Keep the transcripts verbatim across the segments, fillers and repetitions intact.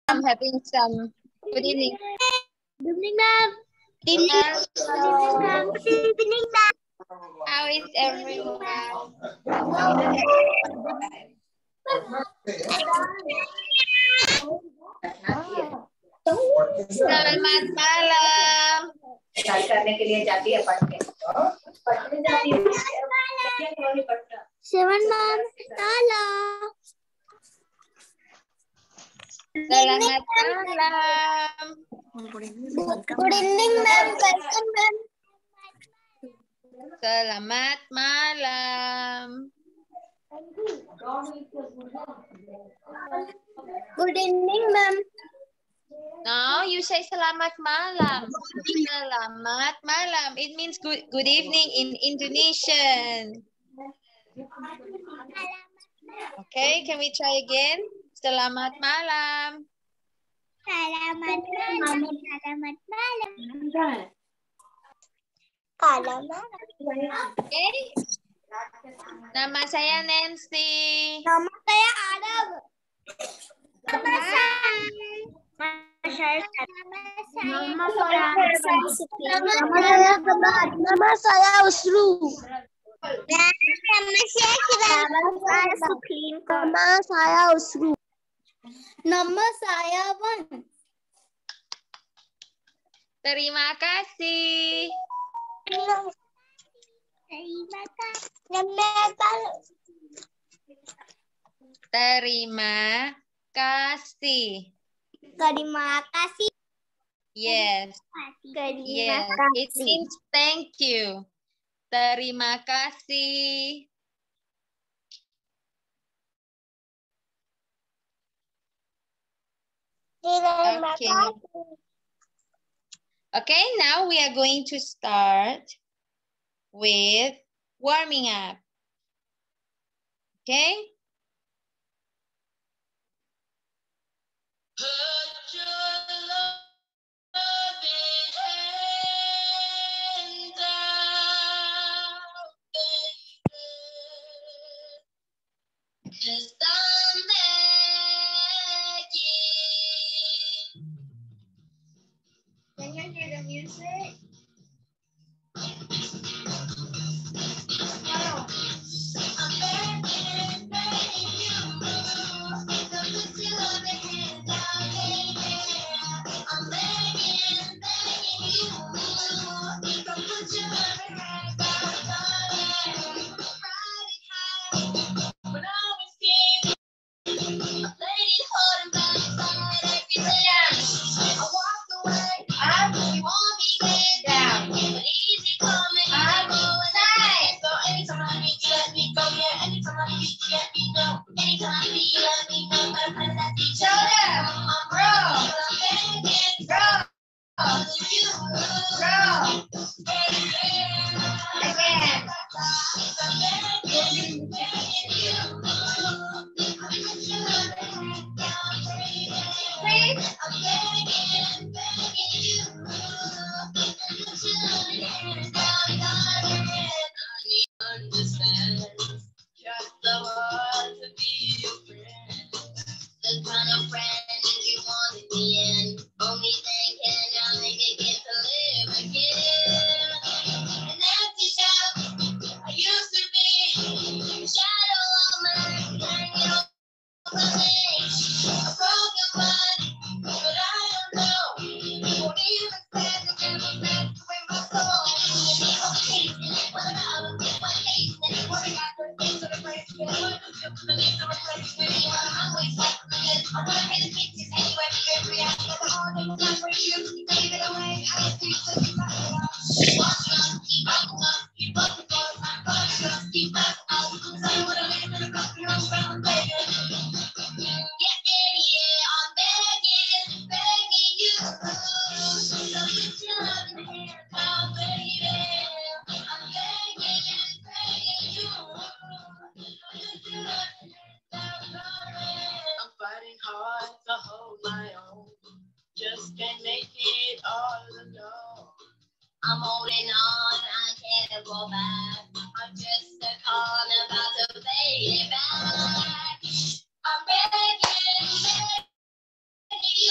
I'm having some. Good evening. Good evening, ma'am. Good evening. Good evening, ma'am. Good evening, ma'am. How is everyone? Selamat malam. करने के लिए जाती है पढ़ने पढ़ने जाती है Seven, ma'am. Hello. Selamat malam. Good evening, ma'am. Welcome, ma'am. Selamat malam. Good evening, ma'am. No, you say selamat malam. Selamat malam. It means good good evening in Indonesian. Okay, can we try again? Selamat malam. Selamat malam. Selamat malam. Selamat. Okay. Nama saya Nancy. Nama saya Adam. Nama saya. Nama saya. Nama saya. Nama saya Usru. Nama saya Suklin. Nama saya Usru. Nama saya Wan. Terima kasih. Terima kasih. Terima kasih. Terima kasih. Terima kasih. Yes. Terima Yes. It kasih. means thank you. Terima kasih. Terima Okay. kasih. Okay, now we are going to start with warming up. Okay? Put your loving hand out, baby, 'cause I'm begging. Can you hear the music? I'm begging, begging you to put your loving hand out, baby. I'm begging, begging you to put your loving hand out, darling. Riding high when I was king, a lady holding back everything. I walked away, I really want me get down, but easy coming, I go inside. So anytime I need you, let me go, yeah. Anytime I need you, let me know. Anytime I need you, let me know. Better play that each other. I'm wrong, but I'm begging, wrong. You, wrong. Again. I'm begging, begging you. Please. I'm begging, begging you. Understand, just so hard to be your friend. The kind of friend you wanted me in. Only thinking I'll make it get to live again. An empty shell I used to be. Shadow of my life hanging over me. A broken one, but I don't know. Won't even stand to get me back to where my soul is. Okay, what about what hate? And what I got for things to the place. Yeah, what do you feel? Need to replace me. I'm always like this. I want to hit the pieces anywhere, every act of the hard and not for you. Give it away. I see you to my heart. Walk up, keep up, keep up the ball. My God, just keep up. I'll tell you what I mean. I'm going to go around, baby. Yeah, yeah, yeah, I'm begging, begging you. So put your loving hand out, baby. I'm begging, begging you. Put your loving hand out, darling. I'm fighting hard to hold my own. Just can't make it all alone. I'm holding on, I can't go back. I'm just a call about to pay it back. I'm begging, begging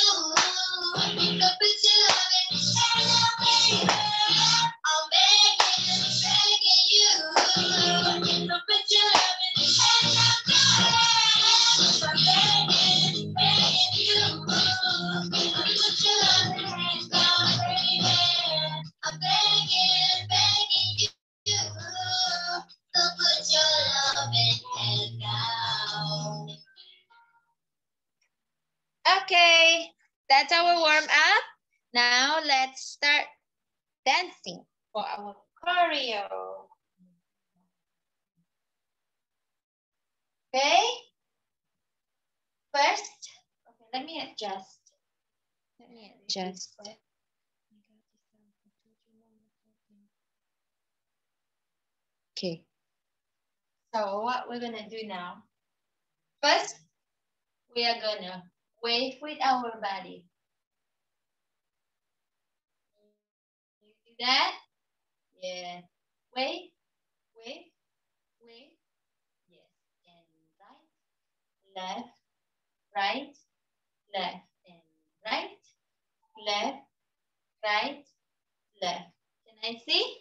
put your love in and I'll baby. I'm begging, begging you. So put your love in and I'll baby. I'm begging, begging you. Put your love in and I'll baby. I'm begging, begging you. So put your love in and out. Okay, that's our warm up. Now let's start dancing for our choreo. Okay. First, okay, let me adjust. Let me adjust. Okay. So what we're gonna do now? First, we are gonna wave with our body. You do that? Yeah. Wave, wave, wave. Yes. And right, left, right, left, and right, left, right, left. Can I see?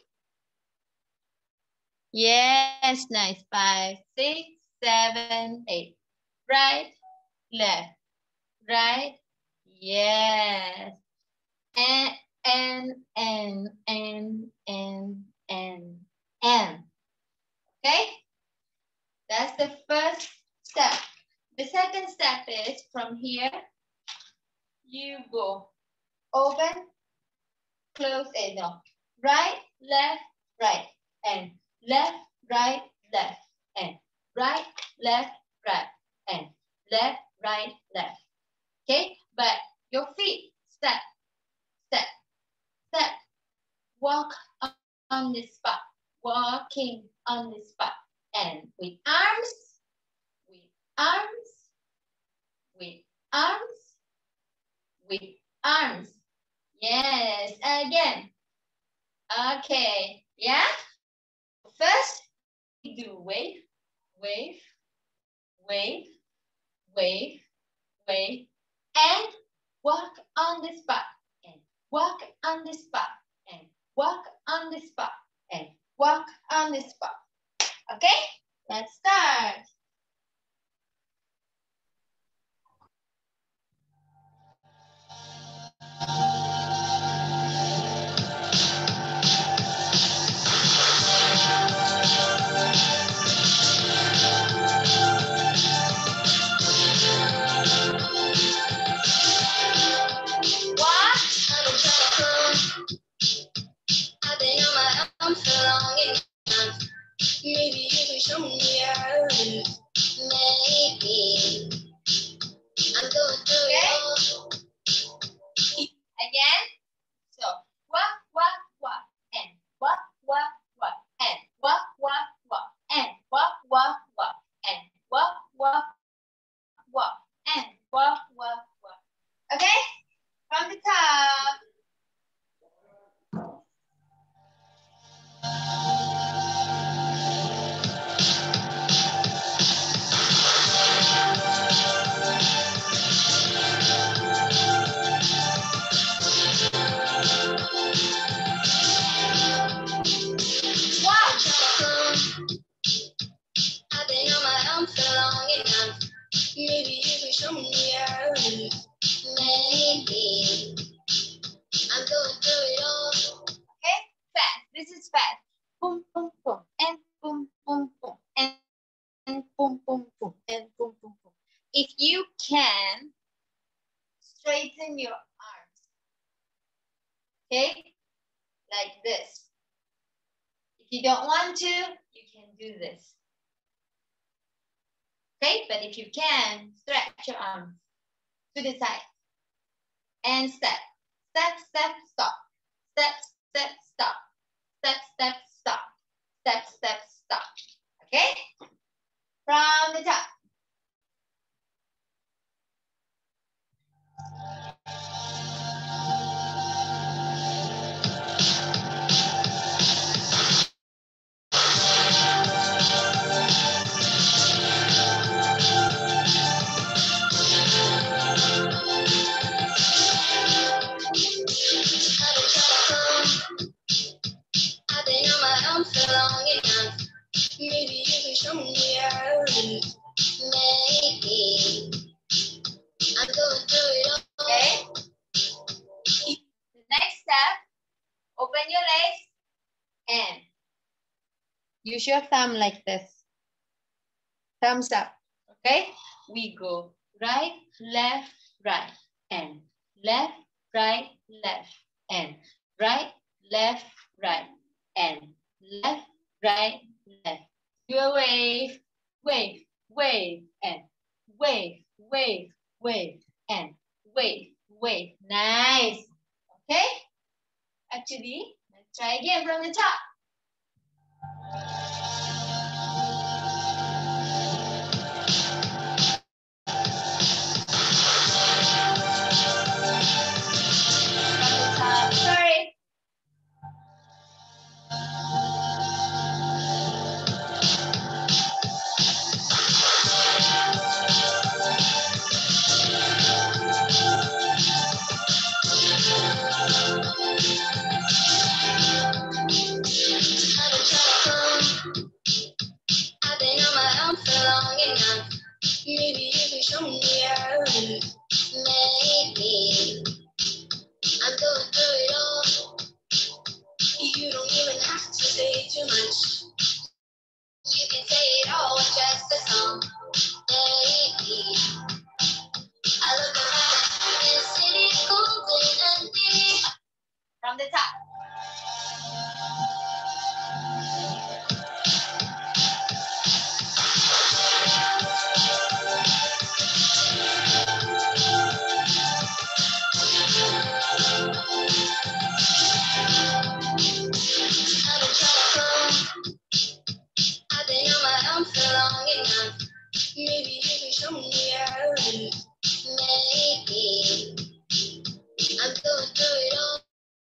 Yes, nice. Five, six, seven, eight. Right, left, right. Yes. And, and, and, and, and, and, and. Okay? That's the first step. The second step is from here, you go open, close, and no. Right, left, right, and left, right, left, and right, left, right, and left, right, left. Okay? But your feet, step, step, step. Walk on the spot. Walking on the spot. And with arms, with arms, with arms, with arms. Yes, again. Okay, yeah? First, we do wave, wave, wave, wave, wave, and walk on the spot, and walk on the spot, and walk on the spot, and walk on the spot. Okay, let's start. I've been on my own for long enough. Maybe you can show me your maybe I'm going through it all. Again. So walk, walk, walk, and walk, walk, walk, and walk, walk, walk, and walk, walk, walk, and walk, walk, walk, and walk, walk, walk. Okay? From the top. I've been on my own for long enough. Maybe you can show me your maybe I'm going through it all. Okay? Fast. This is fast. Boom, boom, boom, and boom, boom, boom, and, and boom, boom, boom, and boom, boom, boom. If you can, straighten your arms. Okay? Like this. If you don't want to, you can do this. Okay? But if you can, stretch your arms to the side. And step. Step, step, stop. Step, step, stop. Step, step, stop. Step, step, stop. Okay? From the top. use your thumb like this. Thumbs up. Okay? We go right, left, right, and left, right, left, and right, left, right, and left, right, left. Do a wave, wave, wave, and wave, wave, wave, and wave, wave. Nice. Okay? Actually, let's try again from the top. From the top. Sorry. I've been on my own for long enough. Maybe you can show me how. Maybe I'm going through it all. You don't even have to say too much. You can say it all with just a song. Baby, I look around and the city's golden and empty. From the top. I've been trying to come. I've been on my own for long enough. Maybe you can show me how. Maybe I'm going through it all.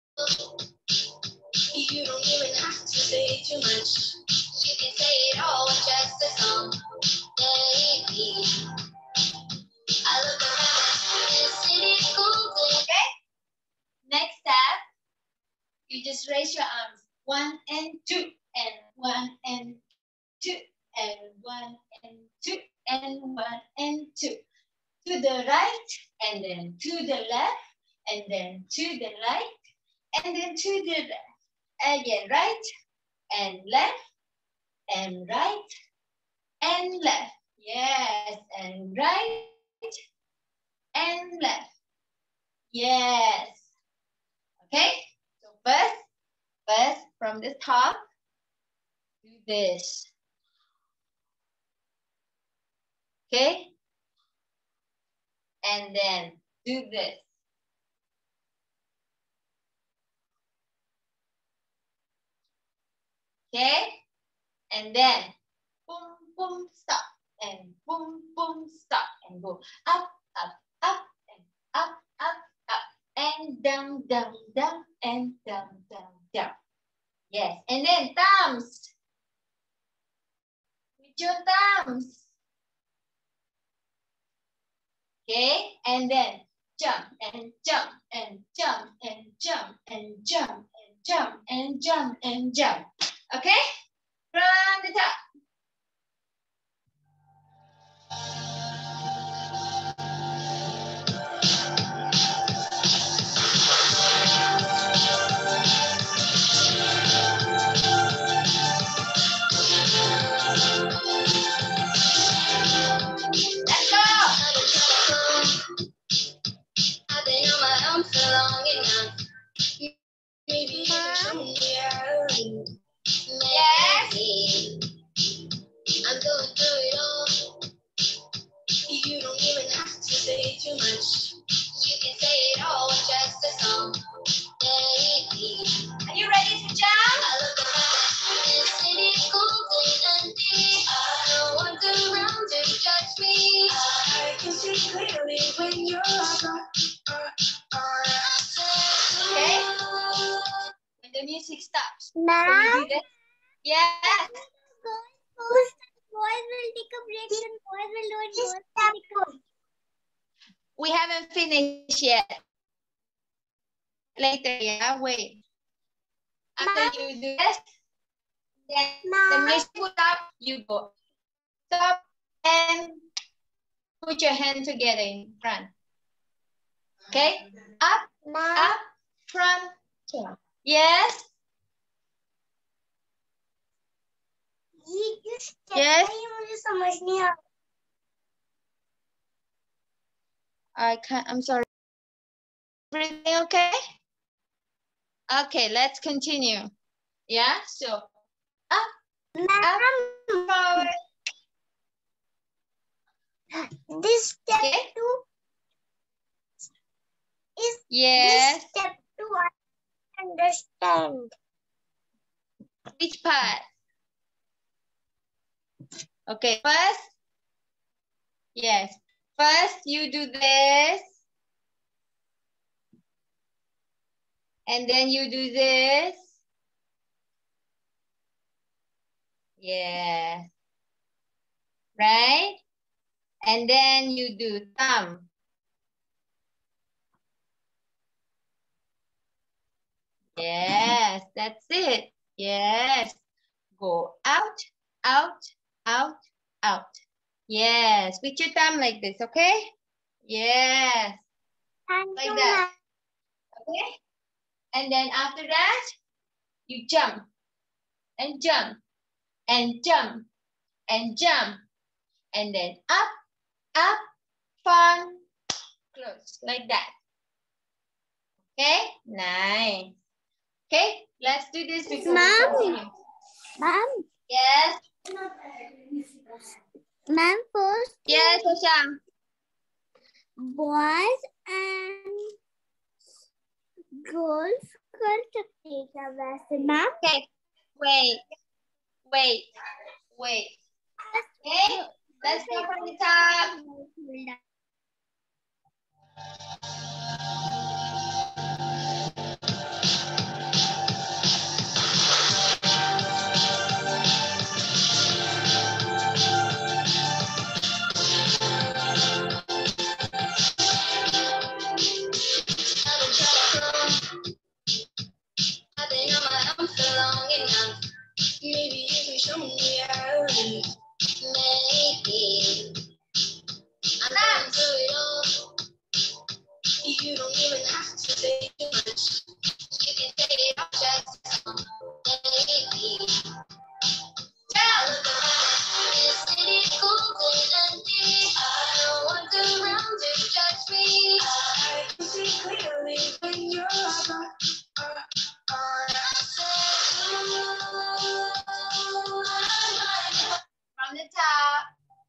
You don't even have to say too much. You can say it all with just a song. Baby, I look around and the city's golden. Okay? Next step, you just raise your arms. One and two, and one and two, and one and two, and one and two. To the right, and then to the left, and then to the right, and then to the left. Again, right, and left, and right, and left. Yes, and right, and left. Yes. Okay, so first, first from the top, do this. Okay, and then do this. Okay, and then boom, boom, stop, and boom, boom, stop, and go up, up, up, and up, up, up, and down, down, down, and down, down, down. Yes, and then thumbs. With your thumbs. Okay, and then jump, and jump, and jump, and jump, and jump, and jump, and jump, and jump. Okay, from the top. Let's go. I've been on my own for long enough. Maybe you can show me how. Maybe I'm going through it all. You don't even have to say too much. You can say it all with just a song. Baby, Are you ready to jump? I look around and the city's golden and deep. I don't want them around to judge me. I can see clearly when you're gone. Okay. When the music stops. So Now, you do this. Yes. boys will take a break and boys will do it. Boys will take a break. We haven't finished yet. Later, yeah, wait. After you do this, then the music will stop, you go. Stop and put your hand together in front. Okay? Up, up, front, jump. Yes? Yes. मुझे समझ नहीं आ I can't, I'm sorry. Everything okay? Okay, let's continue. Yeah, so up, up, forward. This step Okay. two is Yes. this step two I understand. Which part? Okay, first. Yes. First, you do this. And then you do this. Yeah. Right? And then you do thumb. Yes, that's it. Yes. Go out, out, out, out. Yes. With your thumb like this, okay? Yes. Thank Like you, that. Okay? And then after that, you jump and jump and jump and jump. And then up, up, fun, close. Like that. Okay? Nice. Okay? Let's do this before we Ma'am. continue. Ma'am. Yes. Ma'am, first Yes, Osham. boys and girls कर सकते हैं क्या वैसे ma'am? Okay. Wait. Wait. Wait. Okay? Let's go from the top. I've been on my own for long enough. Maybe if you show me early, maybe I'm going through it all. You don't even have to say too much. You can say it all just maybe. Yeah, look around. This city's cold and empty. I don't want the round to judge me. I can see clearly when you're about. From the top.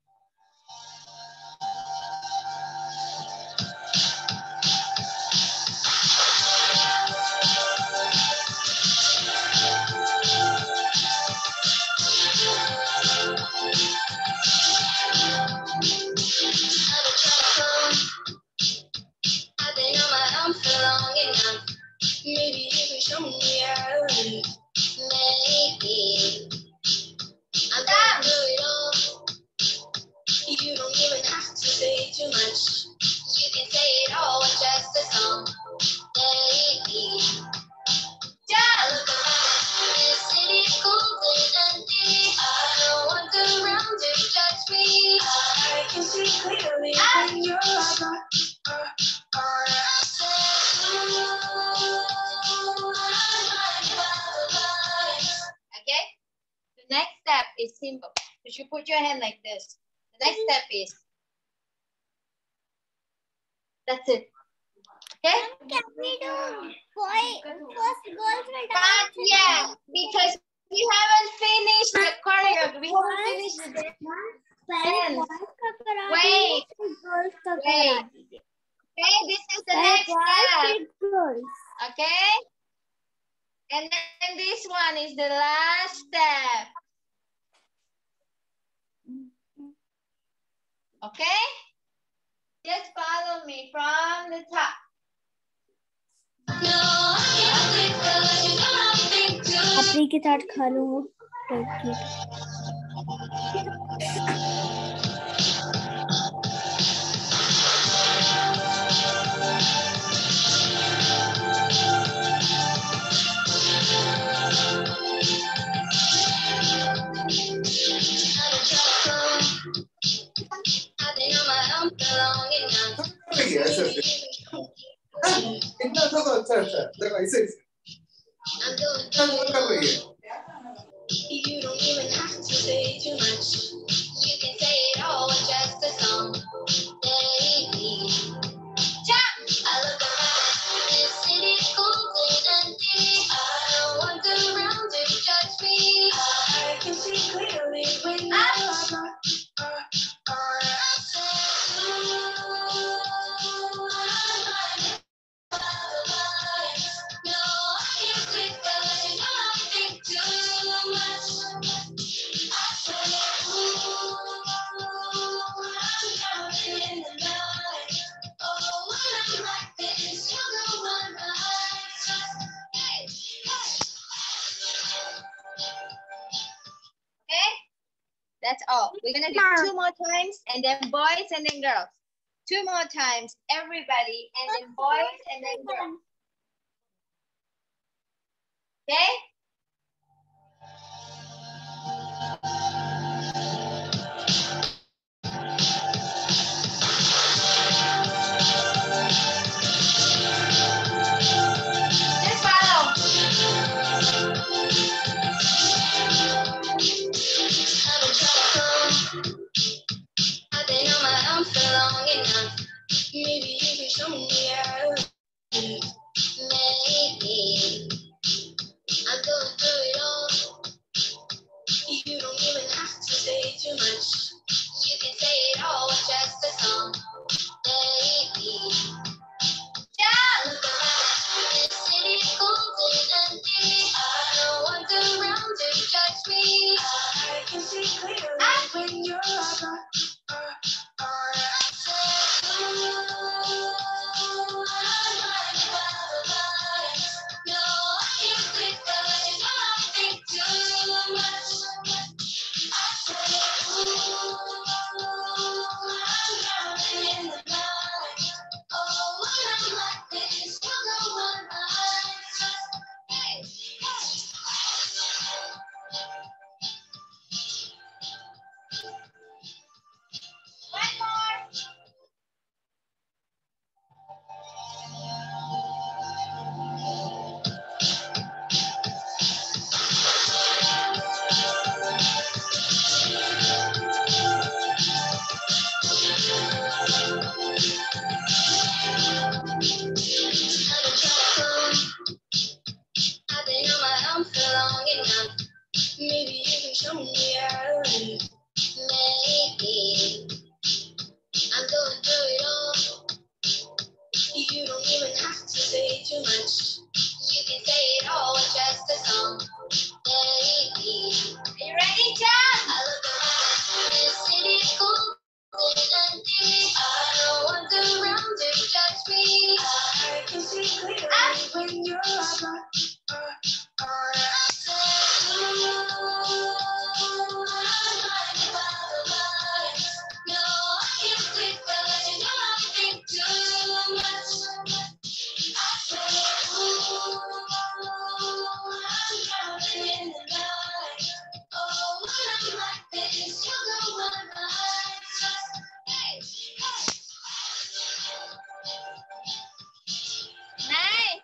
I've been on my own for long enough. Maybe you can show me early. Maybe I'm going through it all. You don't even have to say too much. You can say it all with just a song. Maybe. Yeah, look around. This city's cold and empty. I don't want the round to judge me. I can see clearly when you're about. Okay? The next step is simple. You should put your hand like this. The next step is. That's it. Okay? Can we do boy first girls will Not dance? yet, because we haven't finished the choreo. We haven't finished the पहले dance. boys का करा Wait. दीजिए, फिर girls का Wait. करा दीजिए. Okay, this is the पहले next boys step. फिर girls. Okay? And then this one is the last step. Okay? Just follow me from the top. अपनी के साथ खा लूँ. I've been on my own for long enough. इतना तो अच्छा अच्छा देखो ऐसे I'm going through it all. You don't even have to say That's all. We're gonna do two more times, and then boys, and then girls. Two more times, everybody, and then boys, and then girls. Okay? Just follow. I've been trying to I've been on my own for long enough. Maybe you can show me how. Maybe I'm going through it all. You don't even have to say too much. You can say it all with just a song. Baby, yeah, look around. This city's golden and deep. No one's around to judge me. I can see clearly when you're around. Uh, uh, I said, ooh, I'm blinded by the lights. No, I can't sleep 'cause you know I think too much. I said, ooh, I'm drowning in the night. Oh, when I'm like this, you're the one I trust. Hey, hey. One more. I've been on my own for long enough. Maybe you can show me how. Maybe I'm going through it all. You don't even have to say too much. You can say it all with just a song. Baby, Are you ready, John? I look around. This city's cool and deep. No one's around to judge me. I can see clearly when you're around. Uh, uh, I said, ooh, I'm blinded by the lights. No, I can't sleep 'cause you know I think too much. I said, ooh, I'm drowning in the night. Oh, when I'm like this, you're the one I trust. Hey, hey. Nice.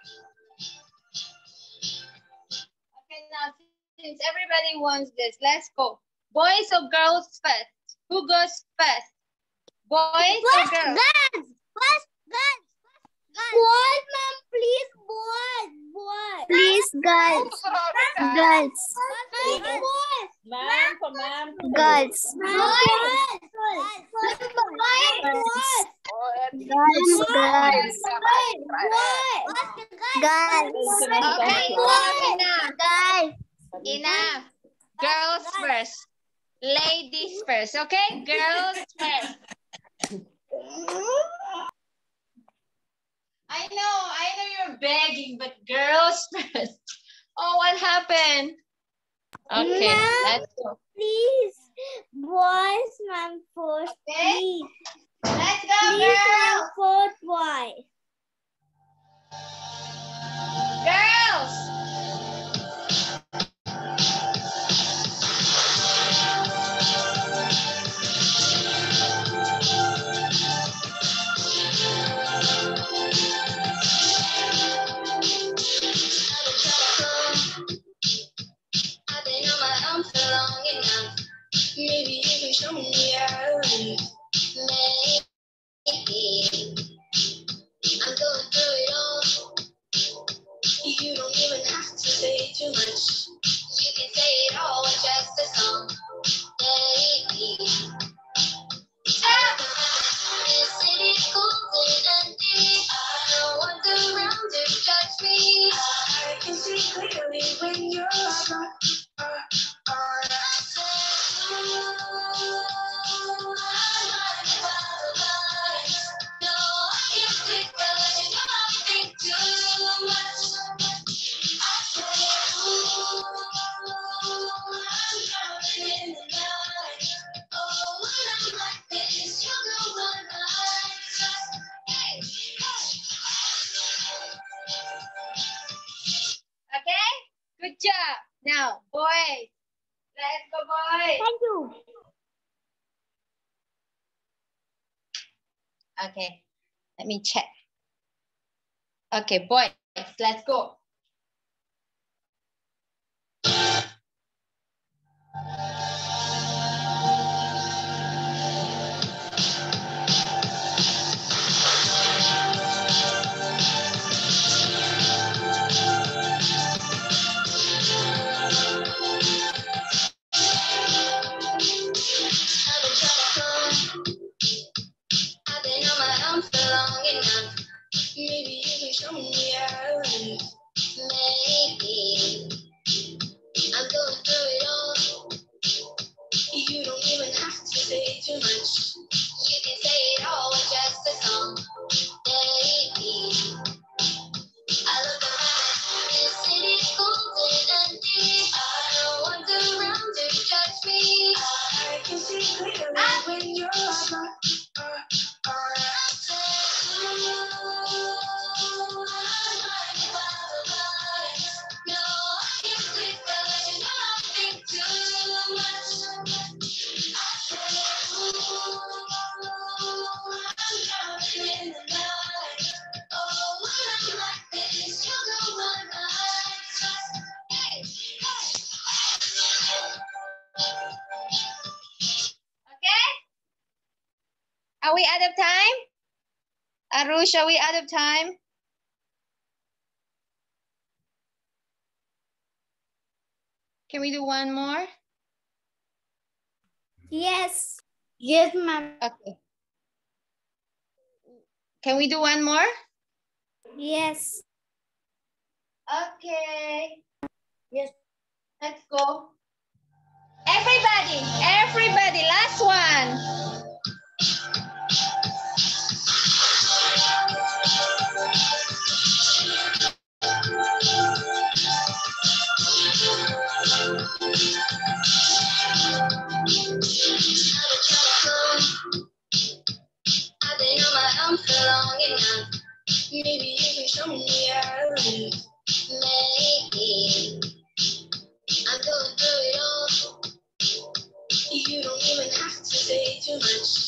Okay, now since everybody wants this, let's go. Boys or girls first? Who goes first? Boys or girls? Girls. First, girls. Boys, ma'am, please, boys. Boys. Please, girls. Girls. Boys. Ma'am, for ma'am. Girls. Girls. Girls. Girls. Girls. Okay, enough, enough. Girls. Enough. Girls first. Ladies first, okay? Girls first. I know, I know you're begging, but girls first. Oh, what happened? Okay, Ma'am. let's go. Please, boys, ma'am, first, Okay. please. Let's go, Please, ma'am, girls. first, boys. Girls. I've been on my own for long enough. Maybe you can show me how. Maybe I'm going through it all. You don't even have to say too much. You can say it all with just a song. Baby, this city's golden and deep. No one's around to judge me. I can see clearly when you're around. Uh, uh, I said, ooh, I'm blinded by the lights. No, I can't sleep 'cause you know I think too much. I said, ooh, I'm drowning in the night. job. Now, boys. Let's go, boys. Thank you. Okay, let me check. Okay, boys, let's go. I've been on my own for long enough. Maybe you can show me how. Maybe I'm going through it all. You don't even have to say too much. You can say it all with just a song. Baby, I look around this city, golden and deep. No one's around to judge me. I can see clearly when you're around. Okay? Are we out of time? Arush, are we out of time? Can we do one more? Yes. Yes, ma'am. Okay. Can we do one more? Yes. Okay. Yes. Let's go. Everybody, everybody, last one. I've been on my own for long enough. Maybe you can show me how. Maybe I'm going through it all. You don't even have to say too much.